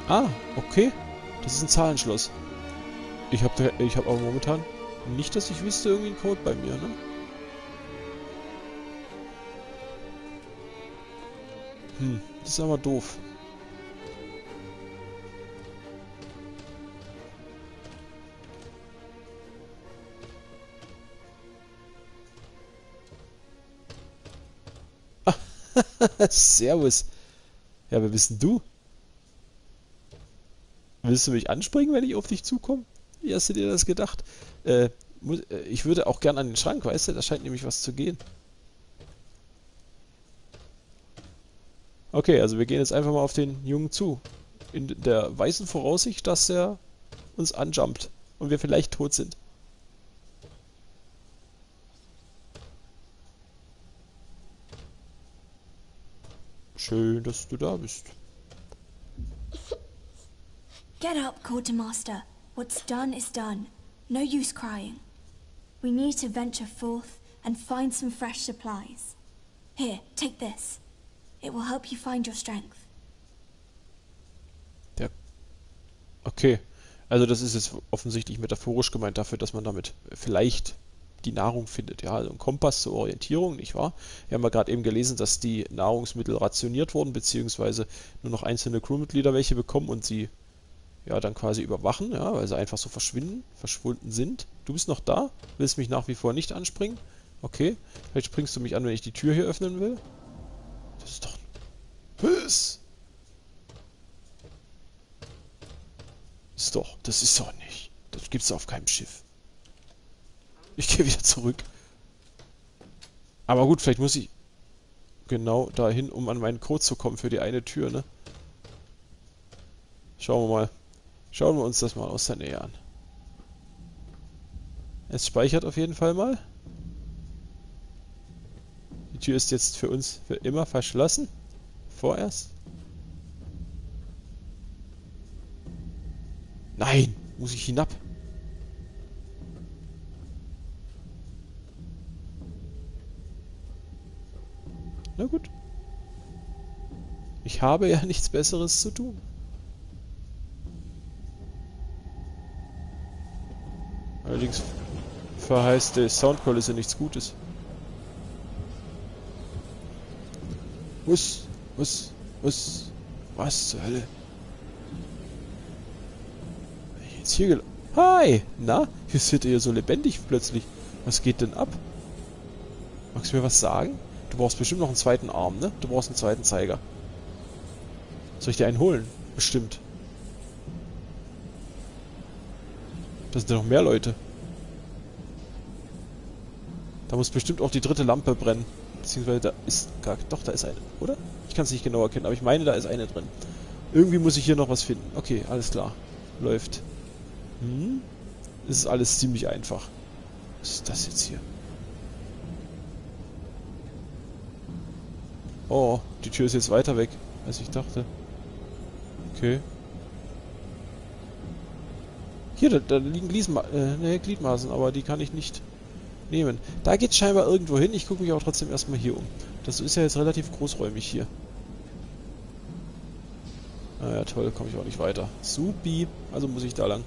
Ah, okay. Das ist ein Zahlenschloss. Ich hab aber momentan nicht, dass ich wüsste, irgendwie einen Code bei mir, ne? Das ist aber doof. Servus. Ja, wer bist denn du? Willst du mich anspringen, wenn ich auf dich zukomme? Wie hast du dir das gedacht? Ich würde auch gern an den Schrank, weißt du? Da scheint nämlich was zu gehen. Okay, also wir gehen jetzt einfach mal auf den Jungen zu. In der weißen Voraussicht, dass er uns anjumpt und wir vielleicht tot sind. Schön, dass du da bist. Get up, Quartermaster. What's done is done. No use crying. We need to venture forth and find some fresh supplies. Here, take this. It will help you find your strength. Der Okay, also das ist jetzt offensichtlich metaphorisch gemeint dafür, dass man damit vielleicht die Nahrung findet. Ja, also ein Kompass zur Orientierung, nicht wahr? Wir haben ja gerade eben gelesen, dass die Nahrungsmittel rationiert wurden, beziehungsweise nur noch einzelne Crewmitglieder welche bekommen und sie ja dann quasi überwachen, ja, weil sie einfach so verschwunden sind. Du bist noch da? Willst mich nach wie vor nicht anspringen? Okay, vielleicht springst du mich an, wenn ich die Tür hier öffnen will. Das ist doch bös. Das ist doch nicht. Das gibt's auf keinem Schiff. Ich gehe wieder zurück. Aber gut, vielleicht muss ich genau dahin, um an meinen Code zu kommen für die eine Tür, ne? Schauen wir mal. Schauen wir uns das mal aus der Nähe an. Es speichert auf jeden Fall mal. Die Tür ist jetzt für uns für immer verschlossen. Vorerst. Nein! Muss ich hinab? Na gut. Ich habe ja nichts Besseres zu tun. Allerdings verheißt die Soundkulisse nichts Gutes. Was zur Hölle? Bin ich jetzt hier Hi! Na? Hier seid ihr so lebendig plötzlich. Was geht denn ab? Magst du mir was sagen? Du brauchst bestimmt noch einen zweiten Arm, ne? Du brauchst einen zweiten Zeiger. Soll ich dir einen holen? Bestimmt. Da sind ja noch mehr Leute. Da muss bestimmt auch die dritte Lampe brennen. Beziehungsweise da ist gar... Doch, da ist eine, oder? Ich kann es nicht genau erkennen, aber ich meine, da ist eine drin. Irgendwie muss ich hier noch was finden. Okay, alles klar. Läuft. Das ist alles ziemlich einfach. Was ist das jetzt hier? Oh, die Tür ist jetzt weiter weg, als ich dachte. Okay. Hier, da liegen Gliedmaßen, aber die kann ich nicht nehmen. Da geht's scheinbar irgendwo hin. Ich gucke mich aber trotzdem erstmal hier um. Das ist ja jetzt relativ großräumig hier. Naja, toll, komme ich auch nicht weiter. Supi. Also muss ich da lang.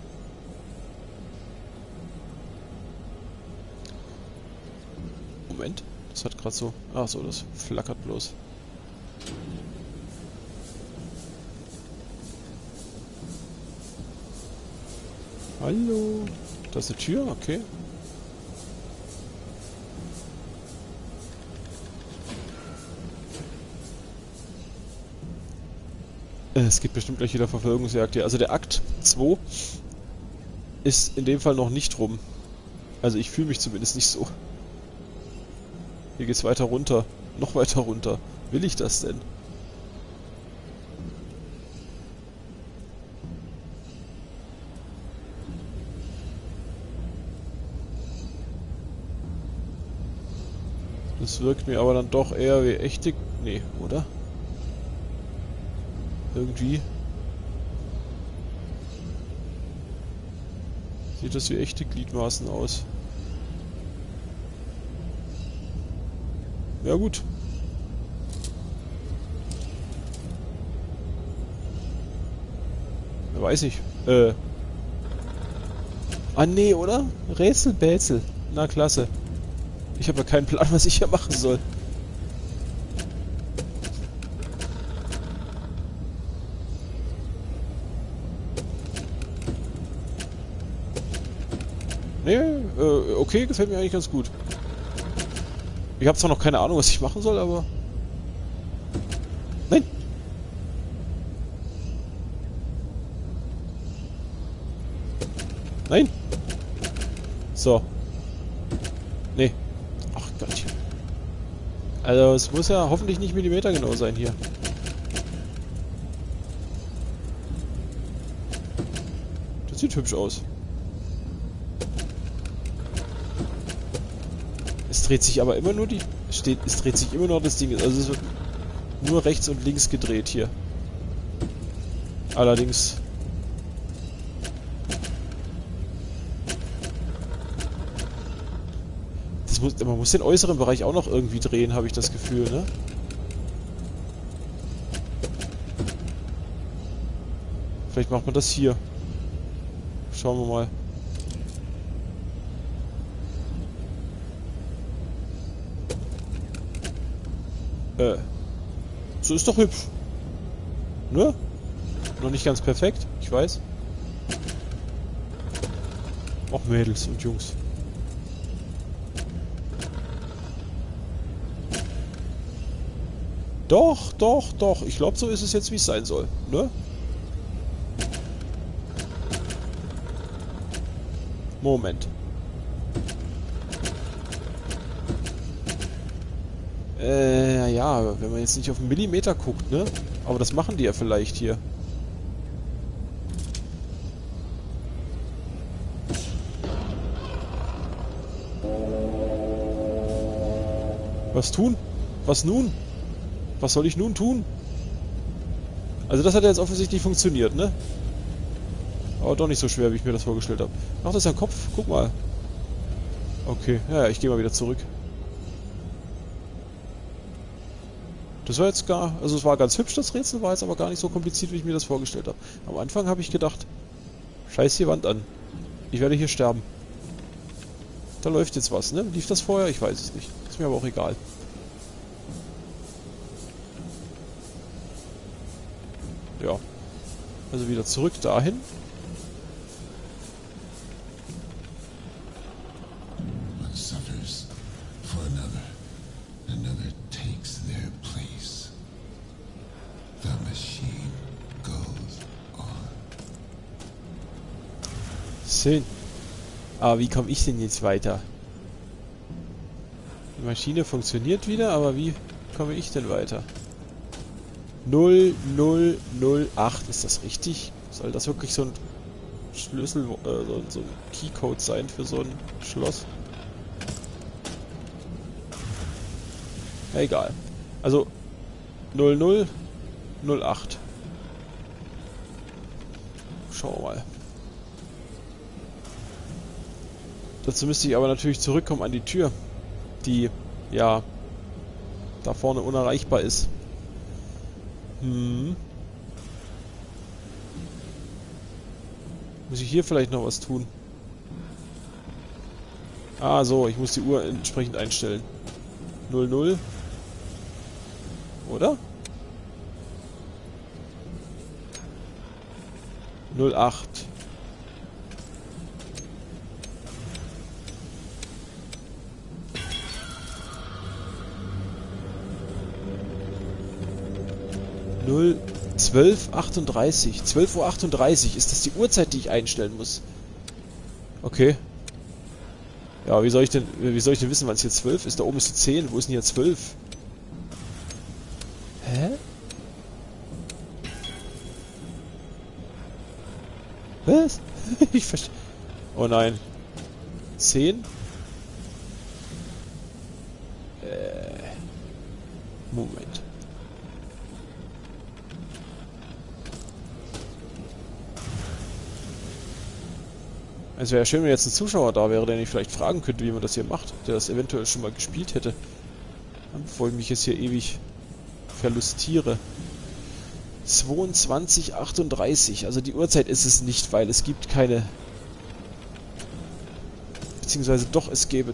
Moment. Das hat gerade so... Ach so, das flackert bloß. Hallo. Da ist eine Tür, okay. Es gibt bestimmt gleich wieder Verfolgungsjagd hier. Also der Akt 2 ist in dem Fall noch nicht rum. Also ich fühle mich zumindest nicht so. Hier geht's weiter runter. Noch weiter runter. Will ich das denn? Das wirkt mir aber dann doch eher wie echte... Nee, oder? Irgendwie sieht das wie echte Gliedmaßen aus. Ja gut. Weiß ich. Ah, nee, oder? Rätselbätsel. Na, klasse. Ich habe ja keinen Plan, was ich hier machen soll. Nee, okay, gefällt mir eigentlich ganz gut. Ich habe zwar noch keine Ahnung, was ich machen soll, aber... Nein! Nein! So. Nee. Ach Gott. Also, es muss ja hoffentlich nicht millimetergenau sein hier. Das sieht hübsch aus. Es dreht sich aber immer nur es dreht sich immer noch das Ding. Also es wird nur rechts und links gedreht hier. Allerdings... man muss den äußeren Bereich auch noch irgendwie drehen, habe ich das Gefühl, ne? Vielleicht macht man das hier. Schauen wir mal. So ist doch hübsch. Ne? Noch nicht ganz perfekt, ich weiß. Auch Mädels und Jungs. Doch, doch, doch. Ich glaube, so ist es jetzt, wie es sein soll. Ne? Moment. Ja, wenn man jetzt nicht auf einen Millimeter guckt, ne? Aber das machen die ja vielleicht hier. Was tun? Was nun? Was soll ich nun tun? Also das hat ja jetzt offensichtlich funktioniert, ne? Aber doch nicht so schwer, wie ich mir das vorgestellt habe. Ach, das ist ein Kopf. Guck mal. Okay, ja, ich gehe mal wieder zurück. Das war jetzt also es war ganz hübsch, das Rätsel, war jetzt aber gar nicht so kompliziert, wie ich mir das vorgestellt habe. Am Anfang habe ich gedacht, scheiß die Wand an. Ich werde hier sterben. Da läuft jetzt was, ne? Lief das vorher? Ich weiß es nicht. Ist mir aber auch egal. Ja. Also wieder zurück dahin. One suffers for another. Another takes their place. The machine goes on. 10. Aber wie komme ich denn jetzt weiter? Die Maschine funktioniert wieder, aber wie komme ich denn weiter? 0008, ist das richtig? Soll das wirklich so ein Schlüssel, so ein Keycode sein für so ein Schloss? Ja, egal. Also 0008. Schauen wir mal. Dazu müsste ich aber natürlich zurückkommen an die Tür, die, ja, da vorne unerreichbar ist. Muss ich hier vielleicht noch was tun? Ah, so, ich muss die Uhr entsprechend einstellen. 00. Oder? 08. Null 12:38. 12:38 Uhr. Ist das die Uhrzeit, die ich einstellen muss? Okay. Ja, wie soll ich denn wissen, wann es hier 12 ist? Da oben ist die 10. Wo ist denn hier 12? Hä? Was? Ich verstehe. Oh nein. 10? Moment. Es wäre ja schön, wenn jetzt ein Zuschauer da wäre, der nicht vielleicht fragen könnte, wie man das hier macht, der das eventuell schon mal gespielt hätte. Bevor ich mich jetzt hier ewig verlustiere. 22:38. Also die Uhrzeit ist es nicht, weil es gibt keine... Beziehungsweise doch, es gäbe...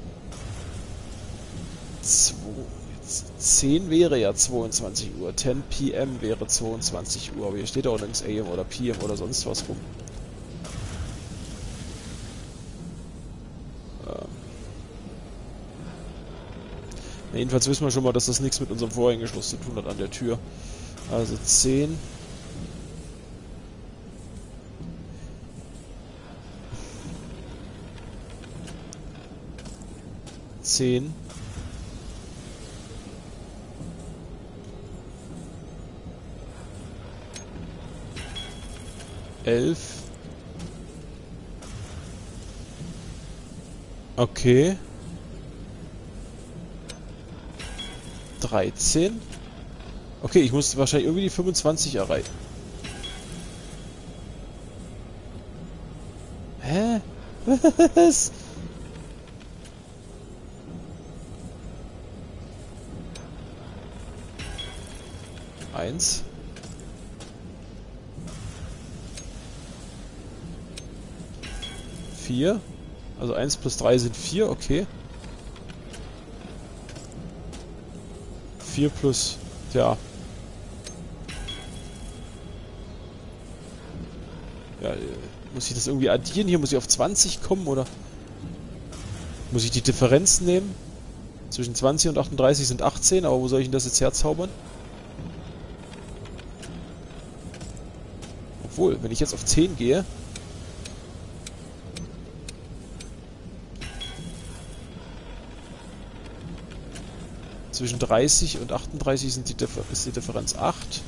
10 wäre ja 22 Uhr. 10 PM wäre 22 Uhr. Aber hier steht auch nirgends AM oder PM oder sonst was rum. Jedenfalls wissen wir schon mal, dass das nichts mit unserem Vorhängeschloss zu tun hat an der Tür. Also 10. Zehn. 11. Okay. 13. Okay, ich muss wahrscheinlich irgendwie die 25 erreichen. Hä? Was? Eins. Vier. Also 1 plus 3 sind 4, okay. 4 plus, ja. Ja, muss ich das irgendwie addieren? Hier muss ich auf 20 kommen, oder? Muss ich die Differenz nehmen? Zwischen 20 und 38 sind 18, aber wo soll ich denn das jetzt herzaubern? Obwohl, wenn ich jetzt auf 10 gehe... Zwischen 30 und 38 ist die Differenz 8.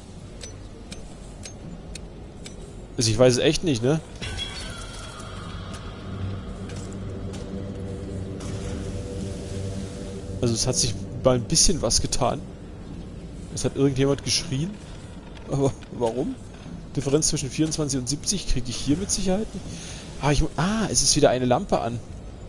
Also ich weiß es echt nicht, ne? Also es hat sich mal ein bisschen was getan. Es hat irgendjemand geschrien. Aber warum? Differenz zwischen 24 und 70 kriege ich hier mit Sicherheit nicht. Es ist wieder eine Lampe an.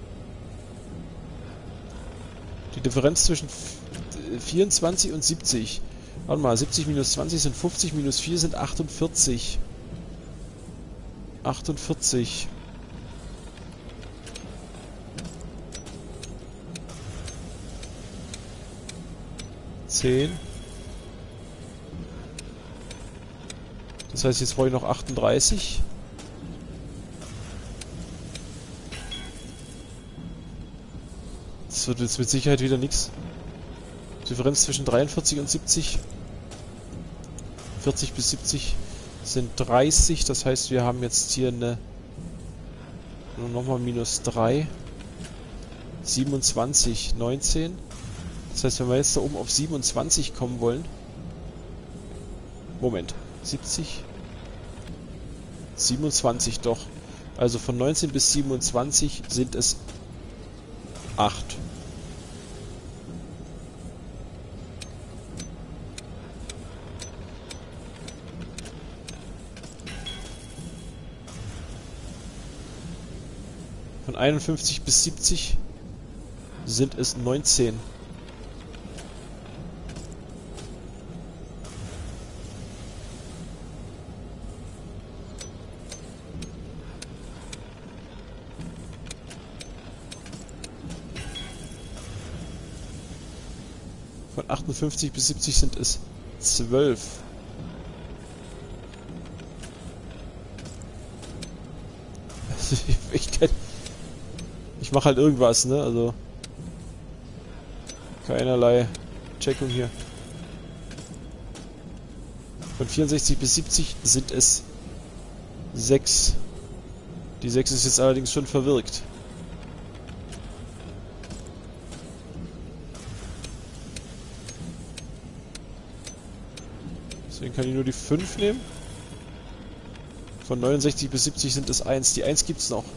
Die Differenz zwischen 24 und 70. Warte mal, 70 minus 20 sind 50, minus 4 sind 48. 48. Zehn. Das heißt, jetzt brauche ich noch 38. Das wird jetzt mit Sicherheit wieder nichts. Differenz zwischen 43 und 70. 40 bis 70 sind 30. Das heißt, wir haben jetzt hier eine... Nochmal minus 3. 27, 19. Das heißt, wenn wir jetzt da oben auf 27 kommen wollen... Moment. 70. 27 doch. Also von 19 bis 27 sind es 8. Von 51 bis 70 sind es 19. Von 58 bis 70 sind es 12. Ich mache halt irgendwas, ne? Also keinerlei Checkung hier. Von 64 bis 70 sind es 6. Die 6 ist jetzt allerdings schon verwirkt. Deswegen kann ich nur die 5 nehmen. Von 69 bis 70 sind es 1. Die 1 gibt's noch.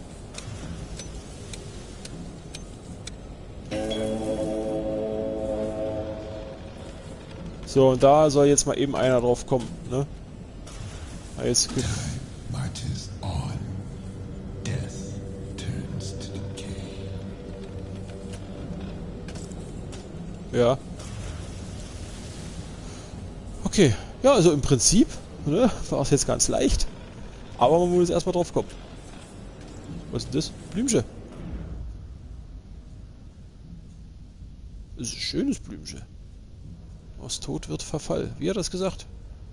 So, und da soll jetzt mal eben einer drauf kommen, ne? Jetzt... Marches on. Death turns to decay. Ja. Okay, Ja, also im Prinzip, ne, war es jetzt ganz leicht. Aber man muss erstmal drauf kommen. Was ist das? Blümchen. Das ist ein schönes Blümchen. Aus Tod wird Verfall. Wie hat er das gesagt?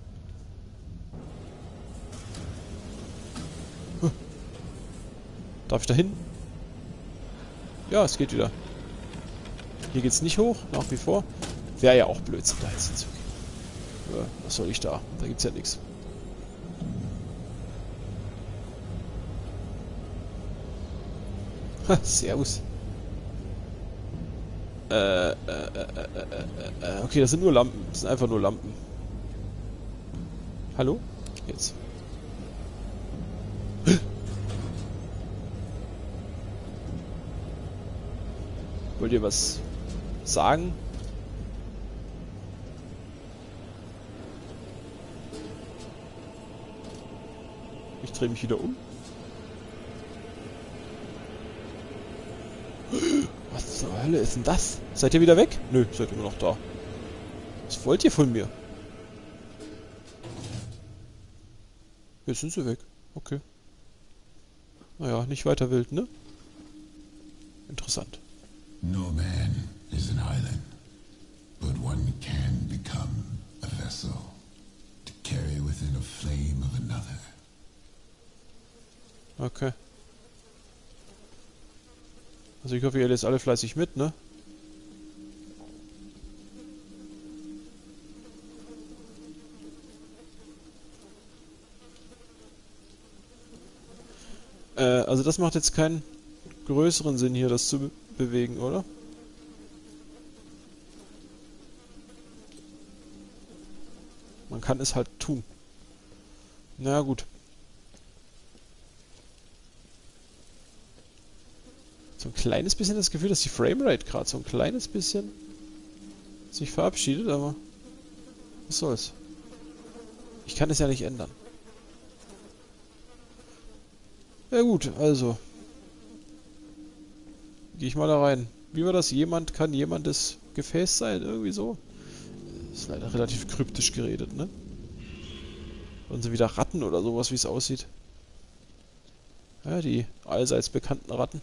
Darf ich da hin? Ja, es geht wieder. Hier geht's nicht hoch, nach wie vor. Wäre ja auch Blödsinn, da jetzt hinzugehen. Ja, was soll ich da? Da gibt's ja nichts. Ha, servus. Okay, das sind nur Lampen. Das sind einfach nur Lampen. Hallo? Jetzt. Wollt ihr was sagen? Ich drehe mich wieder um. Was zur Hölle ist denn das? Seid ihr wieder weg? Nö, seid immer noch da. Was wollt ihr von mir? Jetzt sind sie weg. Okay. Naja, nicht weiter wild, ne? Interessant. No man is an island, but one can become a vessel to carry within a flame of another. Okay. Also ich hoffe, ihr lest alle fleißig mit, ne? Also das macht jetzt keinen größeren Sinn hier, das zu bewegen, oder? Man kann es halt tun. Na gut. So ein kleines bisschen das Gefühl, dass die Framerate gerade so ein kleines bisschen sich verabschiedet, aber was soll's. Ich kann es ja nicht ändern. Ja gut, also. Gehe ich mal da rein. Wie war das? Jemand kann jemandes Gefäß sein? Irgendwie so? Das ist leider relativ kryptisch geredet, ne? Und so wieder Ratten oder sowas, wie es aussieht. Ja, die allseits bekannten Ratten.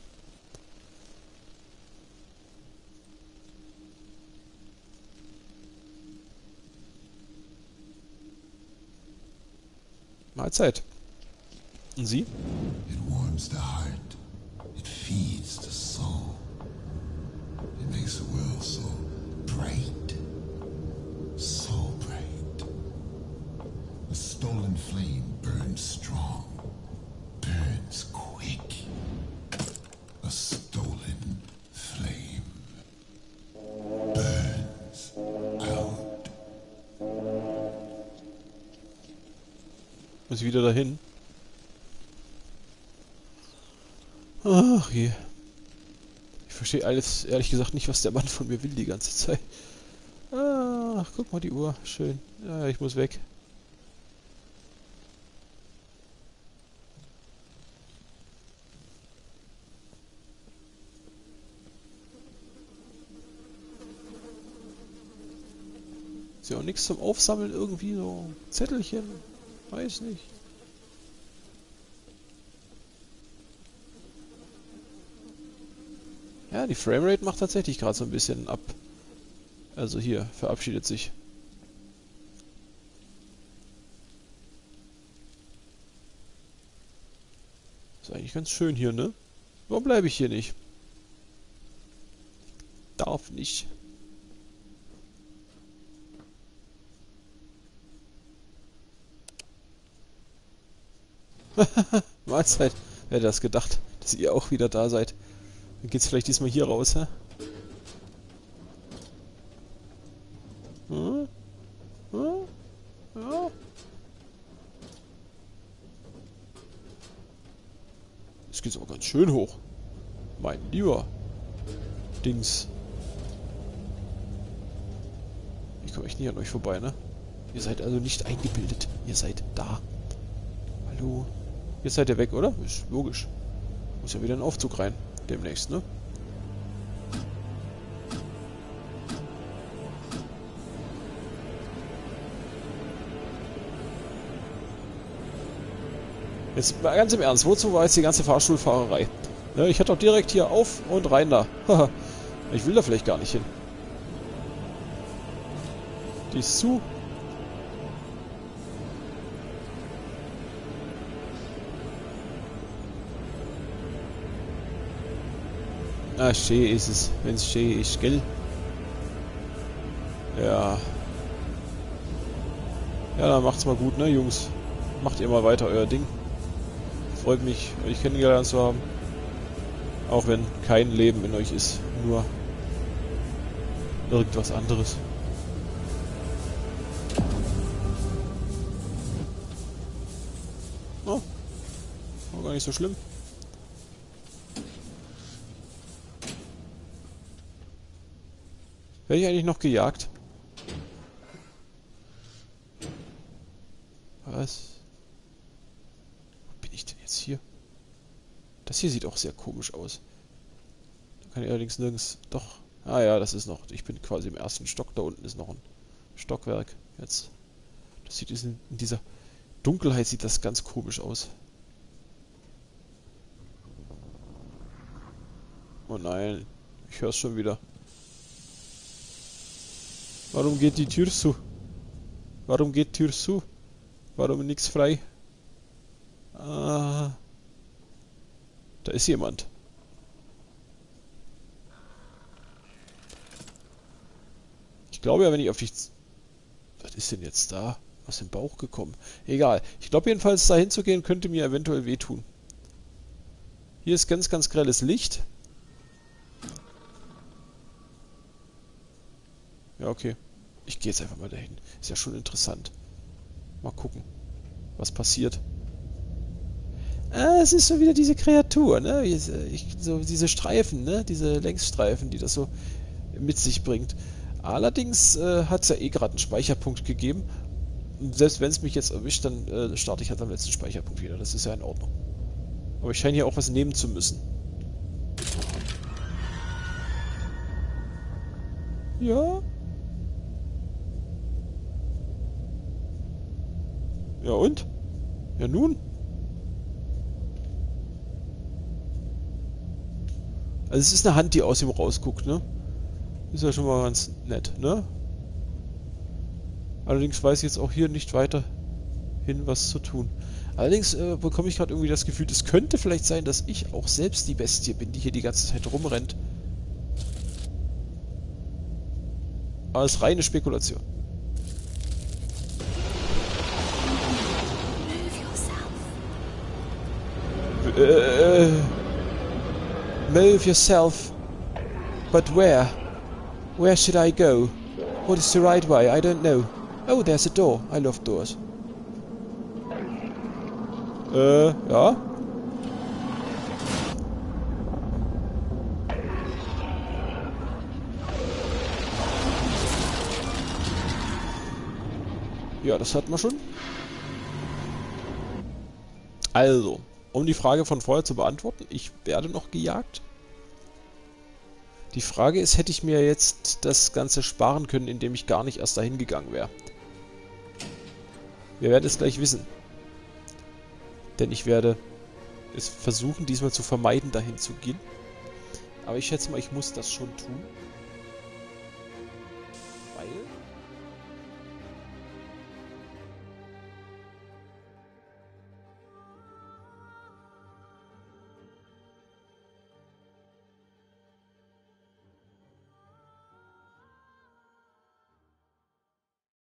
Mahlzeit. Und Sie? It warms the heart. It feeds the soul. It makes the world so bright. So bright. A stolen flame burns strong. Burns quick. A stolen flame burns out. Muss ich wieder dahin? Ach je. Ich verstehe alles, ehrlich gesagt, nicht, was der Mann von mir will die ganze Zeit. Ach, guck mal die Uhr. Schön. Ja, ich muss weg. Ist ja auch nichts zum Aufsammeln irgendwie, so Zettelchen. Weiß nicht. Ja, die Framerate macht tatsächlich gerade so ein bisschen ab. Also hier, verabschiedet sich. Ist eigentlich ganz schön hier, ne? Warum bleibe ich hier nicht? Darf nicht. Mahlzeit. Wer hätte das gedacht, dass ihr auch wieder da seid? Dann geht's vielleicht diesmal hier raus, hä? Hm? Hm? Ja. Jetzt geht's aber ganz schön hoch. Mein lieber Dings. Ich komme echt nie an euch vorbei, ne? Ihr seid also nicht eingebildet. Ihr seid da. Hallo? Jetzt seid ihr weg, oder? Ist logisch. Muss ja wieder ein Aufzug rein. Demnächst, ne? Jetzt mal ganz im Ernst, wozu war jetzt die ganze Fahrstuhlfahrerei? Ne, ich hätte doch direkt hier auf und rein da. Haha. Ich will da vielleicht gar nicht hin. Die ist zu. Ah, schön ist es, wenn es schön ist, gell? Ja. Ja, dann macht's mal gut, ne, Jungs? Macht ihr mal weiter euer Ding. Freut mich, euch kennengelernt zu haben. Auch wenn kein Leben in euch ist, nur irgendwas anderes. Oh, war gar nicht so schlimm. Werde ich eigentlich noch gejagt? Was? Wo bin ich denn jetzt hier? Das hier sieht auch sehr komisch aus. Da kann ich allerdings nirgends... Doch. Ah ja, das ist noch... Ich bin quasi im ersten Stock. Da unten ist noch ein Stockwerk. Jetzt. Das sieht in dieser Dunkelheit sieht das ganz komisch aus. Oh nein. Ich höre es schon wieder. Warum geht die Tür zu? Warum geht die Tür zu? Warum nichts frei? Ah... Da ist jemand. Ich glaube ja, wenn ich auf dich... Was ist denn jetzt da? Aus dem Bauch gekommen? Egal. Ich glaube jedenfalls, da hinzugehen, könnte mir eventuell wehtun. Hier ist ganz, ganz grelles Licht. Ja, okay. Ich gehe jetzt einfach mal dahin. Ist ja schon interessant. Mal gucken, was passiert. Ah, es ist schon wieder diese Kreatur, ne? So diese Streifen, ne? Diese Längsstreifen, die das so mit sich bringt. Allerdings hat es ja eh gerade einen Speicherpunkt gegeben. Und selbst wenn es mich jetzt erwischt, dann starte ich halt am letzten Speicherpunkt wieder. Das ist ja in Ordnung. Aber ich scheine hier auch was nehmen zu müssen. Ja. Ja und? Ja nun? Also es ist eine Hand, die aus ihm rausguckt, ne? Ist ja schon mal ganz nett, ne? Allerdings weiß ich jetzt auch hier nicht weiter hin, was zu tun. Allerdings bekomme ich gerade irgendwie das Gefühl, es könnte vielleicht sein, dass ich auch selbst die Bestie bin, die hier die ganze Zeit rumrennt. Aber es ist reine Spekulation. Move yourself. But where? Where should I go? What is the right way? I don't know. Oh, there's a door. I love doors. Ja? Ja, das hat man schon. Also, um die Frage von vorher zu beantworten, ich werde noch gejagt. Die Frage ist, hätte ich mir jetzt das Ganze sparen können, indem ich gar nicht erst dahin gegangen wäre. Wir werden es gleich wissen. Denn ich werde es versuchen, diesmal zu vermeiden, dahin zu gehen. Aber ich schätze mal, ich muss das schon tun.